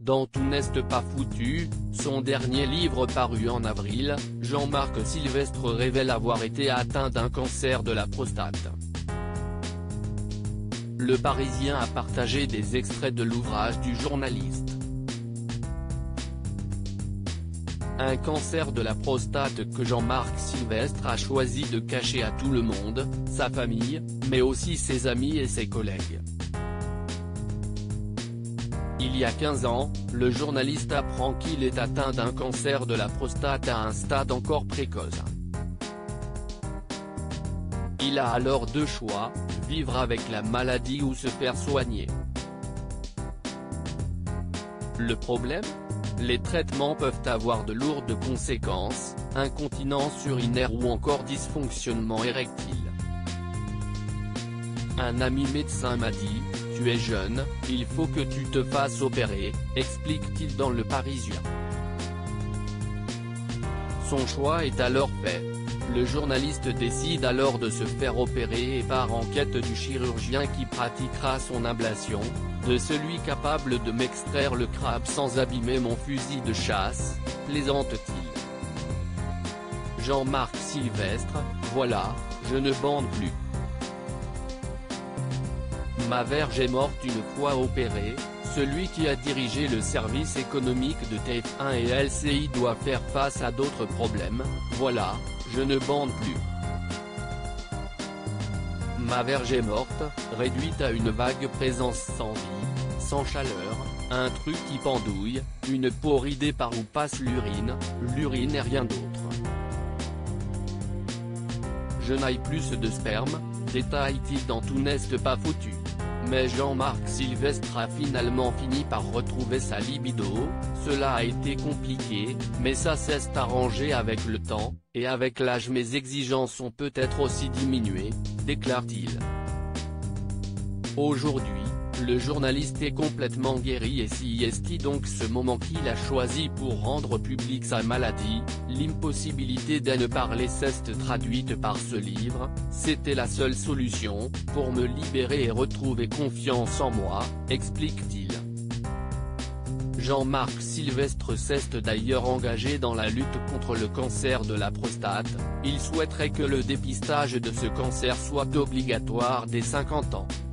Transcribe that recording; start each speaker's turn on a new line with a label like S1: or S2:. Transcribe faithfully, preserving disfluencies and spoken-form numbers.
S1: Dans Tout n'est pas foutu, son dernier livre paru en avril, Jean-Marc Sylvestre révèle avoir été atteint d'un cancer de la prostate. Le Parisien a partagé des extraits de l'ouvrage du journaliste. Un cancer de la prostate que Jean-Marc Sylvestre a choisi de cacher à tout le monde, sa famille, mais aussi ses amis et ses collègues. Il y a quinze ans, le journaliste apprend qu'il est atteint d'un cancer de la prostate à un stade encore précoce. Il a alors deux choix, vivre avec la maladie ou se faire soigner. Le problème ? Les traitements peuvent avoir de lourdes conséquences, incontinence urinaire ou encore dysfonctionnement érectile. Un ami médecin m'a dit, « Tu es jeune, il faut que tu te fasses opérer », explique-t-il dans Le Parisien. Son choix est alors fait. Le journaliste décide alors de se faire opérer et part en quête du chirurgien qui pratiquera son ablation, de celui capable de m'extraire le crabe sans abîmer mon fusil de chasse, plaisante-t-il. Jean-Marc Sylvestre, voilà, je ne bande plus. Ma verge est morte une fois opérée, celui qui a dirigé le service économique de T F un et L C I doit faire face à d'autres problèmes, voilà, je ne bande plus. Ma verge est morte, réduite à une vague présence sans vie, sans chaleur, un truc qui pendouille, une peau ridée par où passe l'urine, l'urine et rien d'autre. Je n'aille plus de sperme, détaille-t-il dans Tout n'est pas foutu. Mais Jean-Marc Sylvestre a finalement fini par retrouver sa libido, cela a été compliqué, mais ça s'est arrangé avec le temps, et avec l'âge mes exigences ont peut-être aussi diminué, déclare-t-il. Aujourd'hui, le journaliste est complètement guéri et si est donc ce moment qu'il a choisi pour rendre publique sa maladie, l'impossibilité de ne parler s'est traduite par ce livre, c'était la seule solution, pour me libérer et retrouver confiance en moi, explique-t-il. Jean-Marc Sylvestre s'est d'ailleurs engagé dans la lutte contre le cancer de la prostate, il souhaiterait que le dépistage de ce cancer soit obligatoire dès cinquante ans.